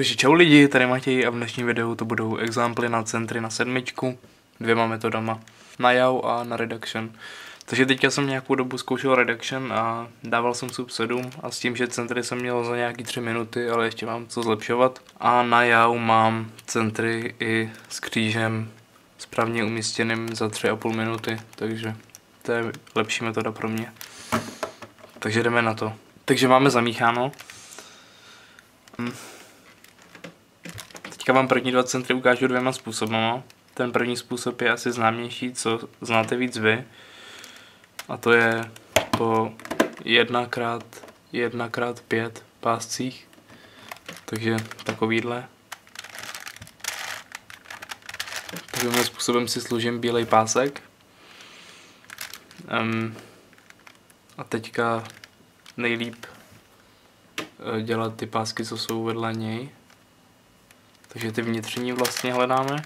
Takže čau lidi, tady Matěj a v dnešním videu to budou examply na centry na 7, 2 metodama, na yaw a na reduction. Takže teďka jsem nějakou dobu zkoušel reduction a dával jsem sub 7 a s tím, že centry jsem měl za nějaký 3 minuty, ale ještě mám co zlepšovat. A na yaw mám centry i s křížem správně umístěným za 3,5 minuty, takže to je lepší metoda pro mě. Takže jdeme na to. Takže máme zamícháno. Teďka vám první 2 centry ukážu 2 způsoby. Ten první způsob je asi známější, co znáte víc vy. A to je po 1x5 páscích. Takže takovýhle. Takovým způsobem si složím bílej pásek. A teďka nejlíp dělat ty pásky, co jsou vedle něj. Takže ty vnitřní vlastně hledáme.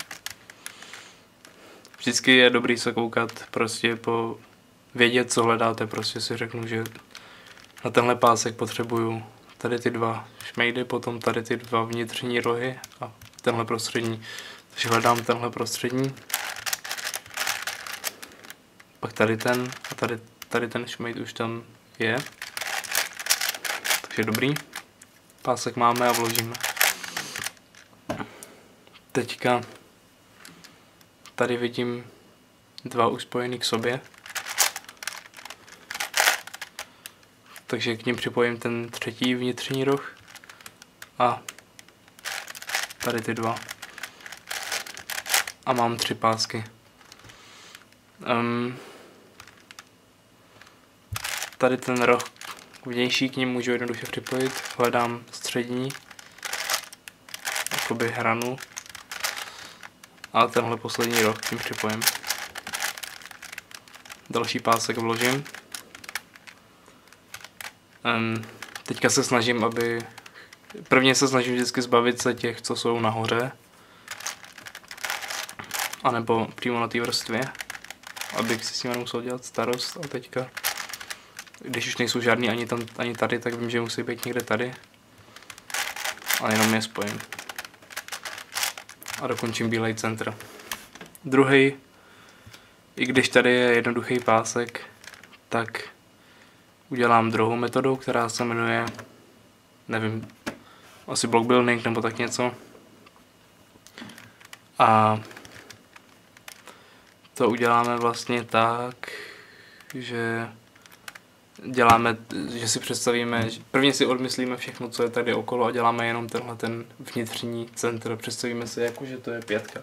Vždycky je dobrý se koukat prostě po vědět, co hledáte. Prostě si řeknu, že na tenhle pásek potřebuju tady ty 2 šmejdy, potom tady ty 2 vnitřní rohy a tenhle prostřední. Takže hledám tenhle prostřední. Pak tady ten a tady ten šmejd už tam je. Takže dobrý. Pásek máme a vložíme. Teďka tady vidím 2 už spojený k sobě. Takže k nim připojím ten třetí vnitřní roh a tady ty 2. A mám 3 pásky. Tady ten roh vnější k ním můžu jednoduše připojit. Hledám střední jakoby hranu a tenhle poslední roh tím připojím. Další pásek vložím. Teďka se snažím, prvně se snažím vždycky zbavit se těch, co jsou nahoře, anebo přímo na té vrstvě, abych si s tím nemusel dělat starost. A teďka, když už nejsou žádný ani tady, tak vím, že musí být někde tady a jenom je spojím. A dokončím bílej centr. Druhý, i když tady je jednoduchý pásek, tak udělám druhou metodou, která se jmenuje, nevím, asi block building nebo tak něco. A to uděláme vlastně tak, že si představíme, prvně si odmyslíme všechno, co je tady okolo a děláme jenom tenhle ten vnitřní centr. Představíme si jako, že to je 5.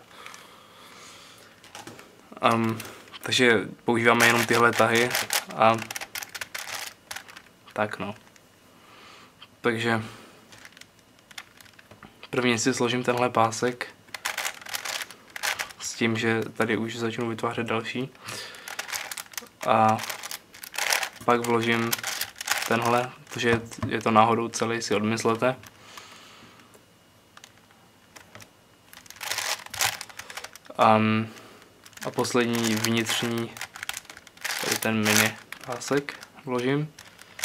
Takže používáme jenom tyhle tahy a tak no. Takže prvně si složím tenhle pásek s tím, že tady už začnu vytvářet další. A pak vložím tenhle, protože je to náhodou celý, si odmyslete. A poslední vnitřní, tady ten mini pásek vložím.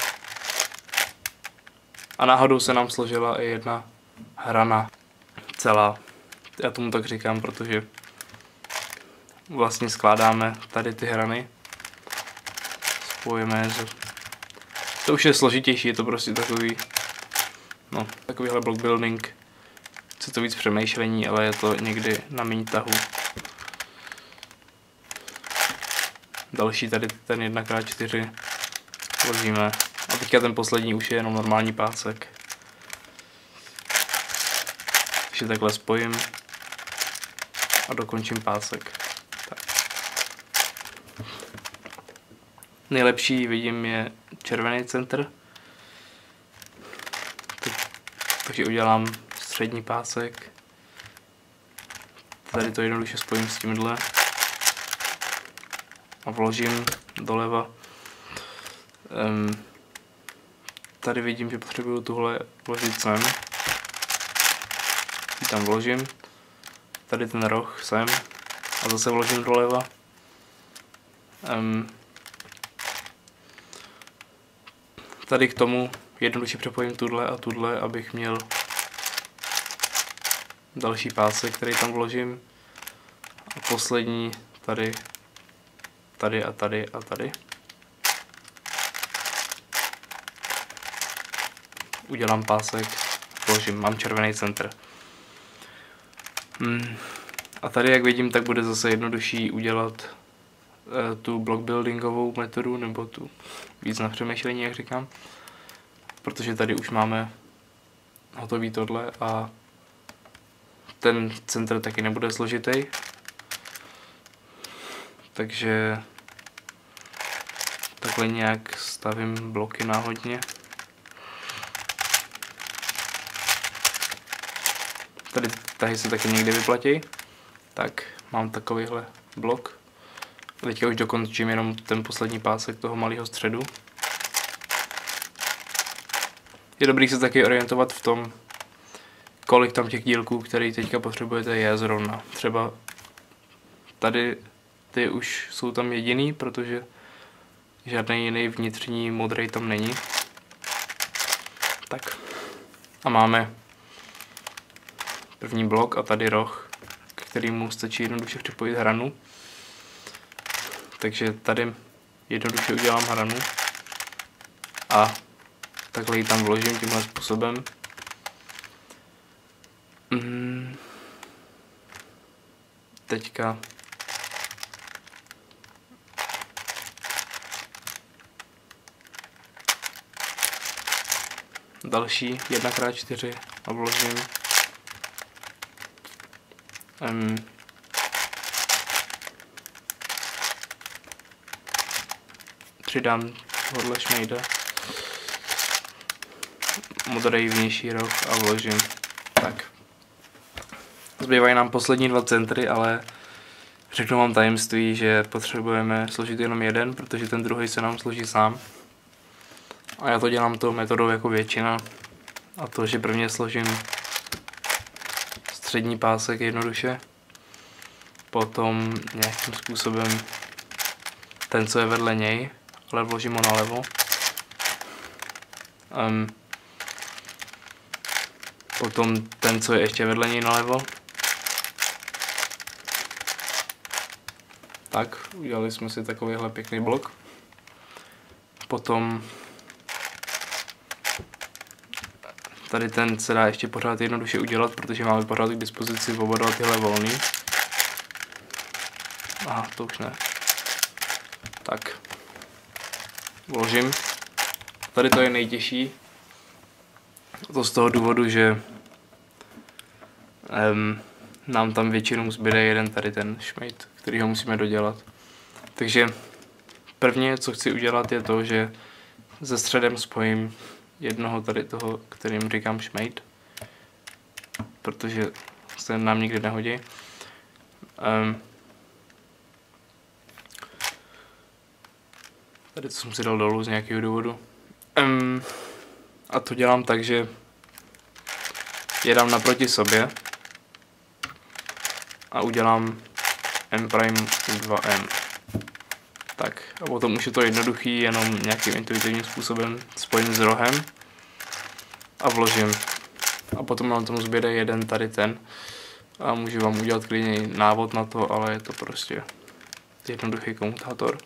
A náhodou se nám složila i jedna hrana celá. Já tomu tak říkám, protože vlastně skládáme tady ty hrany. Spojíme je. To už je složitější, je to prostě takový, no, takovýhle block building. Chce to víc přemýšlení, ale je to někdy na méně tahu. Další tady ten 1x4 vložíme. A teďka ten poslední už je jenom normální pásek. Takže takhle spojím a dokončím pásek. Tak. Nejlepší vidím je červený centr. Takže udělám střední pásek. Tady to jednoduše spojím s tímhle. A vložím doleva. Tady vidím, že potřebuju tuhle vložit sem. Tam vložím. Tady ten roh sem. A zase vložím doleva. Tady k tomu jednoduše přepojím tuhle a tuhle, abych měl další pásek, který tam vložím. A poslední tady, tady a tady a tady. Udělám pásek, vložím, mám červený centr. A tady, jak vidím, tak bude zase jednodušší udělat tu block buildingovou metodu, nebo tu víc na přemýšlení, jak říkám. Protože tady už máme hotový tohle a ten centr taky nebude složitý. Takže takhle nějak stavím bloky náhodně. Tady tahy se taky někdy vyplatí. Tak mám takovýhle blok. Teďka už dokončím jenom ten poslední pásek toho malého středu. Je dobrý se taky orientovat v tom, kolik tam těch dílků, který teďka potřebujete, je zrovna. Třeba tady ty už jsou tam jediný, protože žádný jiný vnitřní modrý tam není. Tak. A máme první blok a tady roh, k kterému stačí jednoduše připojit hranu. Takže tady jednoduše udělám hranu a takhle ji tam vložím tímhle způsobem. Teďka další 1x4 a vložím. Přidám tohle šmejda, modrý vnější roh a vložím. Tak. Zbývají nám poslední 2 centry, ale řeknu vám tajemství, že potřebujeme složit jenom jeden, protože ten druhý se nám složí sám. A já to dělám tou metodou jako většina. A to, že prvně složím střední pásek jednoduše, potom nějakým způsobem ten, co je vedle něj, ale vložím ho nalevo. Potom ten, co je ještě vedle něj nalevo. Tak, udělali jsme si takovýhle pěkný blok. Potom tady ten se dá ještě pořád jednoduše udělat, protože máme pořád k dispozici oba dva tyhle volný. Aha, to už ne. Tak. Vložím. Tady to je nejtěžší. To z toho důvodu, že nám tam většinou zbyde jeden tady ten šmejd, který ho musíme dodělat. Takže prvně, co chci udělat, je to, že se středem spojím jednoho tady toho, kterým říkám šmejd, protože se nám nikdy nehodí. Tady to jsem si dal dolů z nějakého důvodu. A to dělám tak, že je dám naproti sobě a udělám M' 2M. Tak a potom už je to jednoduchý, jenom nějakým intuitivním způsobem spojím s rohem a vložím. A potom nám tomu zbyde jeden tady ten a můžu vám udělat klidně návod na to, ale je to prostě jednoduchý komutátor.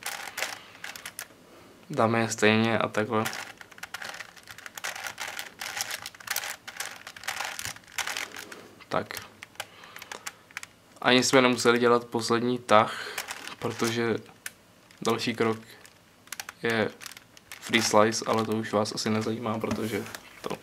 Dáme je stejně a takhle. Tak. Ani jsme nemuseli dělat poslední tah, protože další krok je free slice, ale to už vás asi nezajímá, protože to.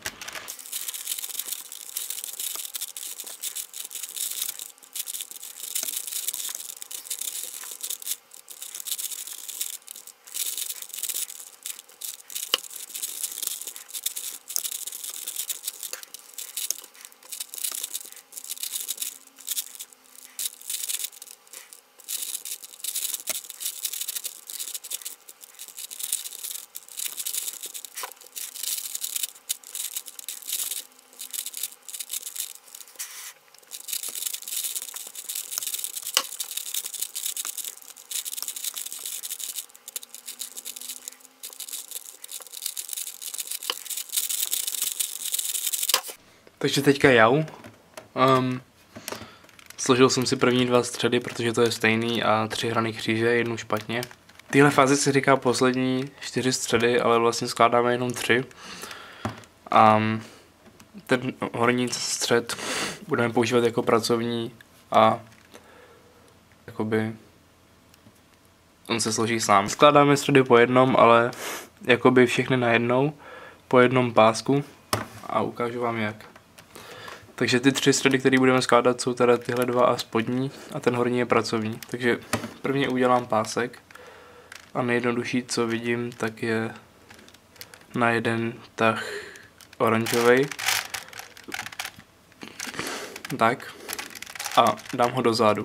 Takže teďka jau. Složil jsem si první 2 středy, protože to je stejný a 3 hraný kříže, jednu špatně. V téhle fázi se říká poslední 4 středy, ale vlastně skládáme jenom 3. A ten horní střed budeme používat jako pracovní a jakoby on se složí sám. Skládáme středy po jednom, ale jakoby všechny najednou, po jednom pásku a ukážu vám jak. Takže ty 3 středy, které budeme skládat, jsou teda tyhle 2 a spodní a ten horní je pracovní. Takže prvně udělám pásek a nejjednodušší, co vidím, tak je na jeden tah oranžový. Tak. A dám ho dozadu.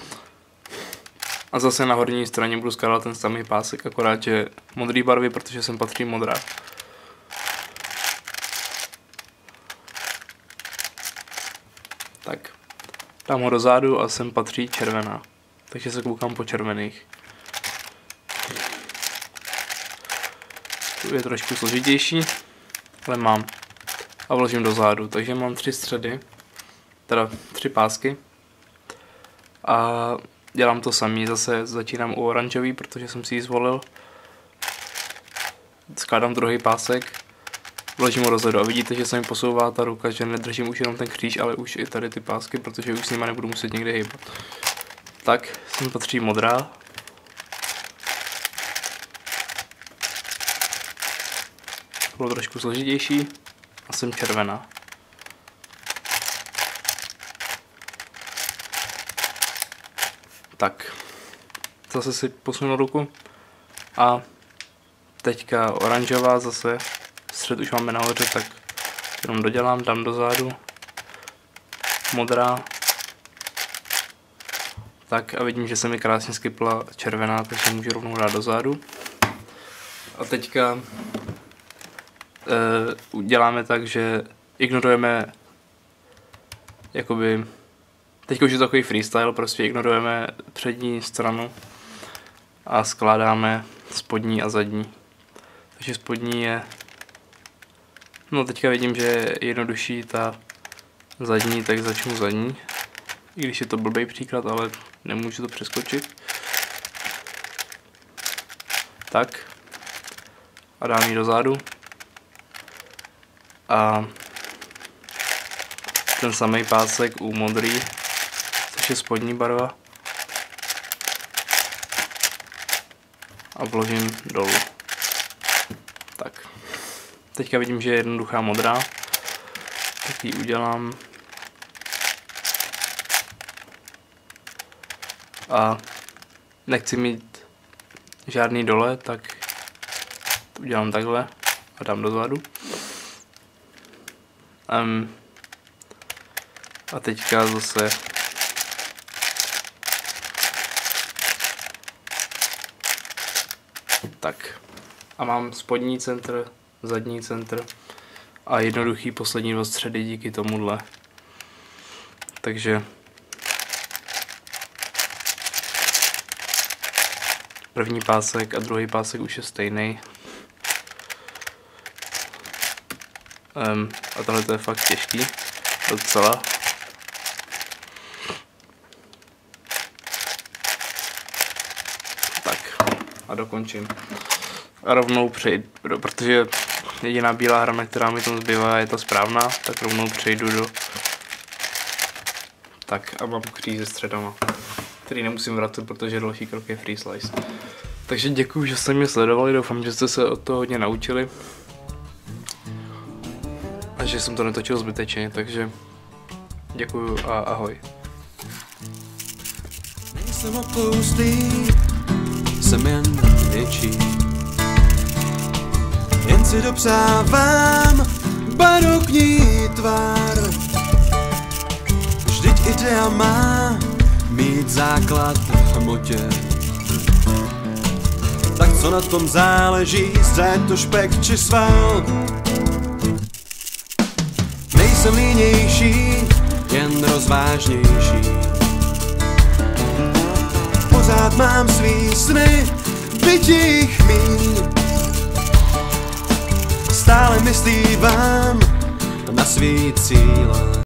A zase na horní straně budu skládat ten samý pásek, akorát že modrý barvy, protože sem patří modrá. Tak. Dám ho dozadu a sem patří červená. Takže se koukám po červených. Tu je trošku složitější, ale mám. A vložím dozadu, takže mám 3 středy, teda 3 pásky. A dělám to samý, zase začínám u oranžový, protože jsem si ji zvolil. Skládám druhý pásek, vložím ho dozadu a vidíte, že se mi posouvá ta ruka, že nedržím už jenom ten kříž, ale už i tady ty pásky, protože už s nima nebudu muset někde hýbat. Tak, sem patří modrá. Bylo trošku složitější a jsem červená. Tak, zase si posunu ruku a teďka oranžová zase, střed už máme nahoře, tak jenom dodělám, dám dozadu, modrá, tak a vidím, že se mi krásně skypla červená, takže můžu rovnou dát dozadu. A teďka uděláme tak, že ignorujeme jakoby, teďka už je takový freestyle, prostě ignorujeme přední stranu a skládáme spodní a zadní. Takže spodní je, no teďka vidím, že je jednodušší ta zadní, tak začnu zadní. I když je to blbý příklad, ale nemůžu to přeskočit. Tak. A dám ji dozadu. A ten samý pásek u modrý, což je spodní barva. A vložím dolů. Tak. Teďka vidím, že je jednoduchá modrá. Tak ji udělám. A nechci mít žádný dole, tak to udělám takhle a dám dozadu. A teďka zase tak. A mám spodní centr, zadní centr a jednoduchý poslední 2 středy díky tomuhle. Takže první pásek a druhý pásek už je stejný. A tohle to je fakt těžký, docela. Tak a dokončím. A rovnou přejdu, protože jediná bílá hrana, která mi tam zbývá, je ta správná, tak rovnou přejdu do... Tak a mám kříž se středama, který nemusím vracet, protože další krok je free slice. Takže děkuji, že jste mě sledovali, doufám, že jste se od toho hodně naučili. A že jsem to netočil zbytečně, takže děkuju a ahoj. Nejsem oploustlý, jsem jen větší. Jen si dopřávám barokní tvar. Vždyť idea má mít základ v hmotě. Tak co na tom záleží, zda je to špek či sval. Nejsem línější, jen rozvážnější. Pořád mám svý sny, byť jich míň. Stále myslívám na svý cíle.